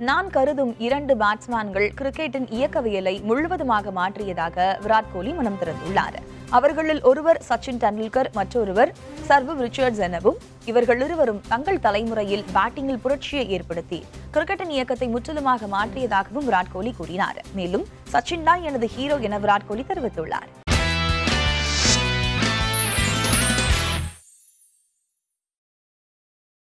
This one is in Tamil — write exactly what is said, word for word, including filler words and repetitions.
நான் கருதும் இரண்டு பேட்ஸ்மேன்கள் கிரிக்கெட்டின் இயக்கவியலை முழுவதுமாக மாற்றியதாக விராட் கோலி மனம் திறந்துள்ளார். அவர்களில் ஒருவர் சச்சின் டெண்டுல்கர், மற்றொருவர் சர்வ் ரிச்சர்ட்ஸ் எனவும் இவர்கள் இருவரும் தங்கள் தலைமுறையில் பேட்டிங்கில் புரட்சியை ஏற்படுத்தி கிரிக்கெட்டின் இயக்கத்தை முற்றிலுமாக மாற்றியதாகவும் விராட் கோலி கூறினார். மேலும் சச்சின் தான் எனது ஹீரோ என விராட் கோலி தெரிவித்துள்ளார்.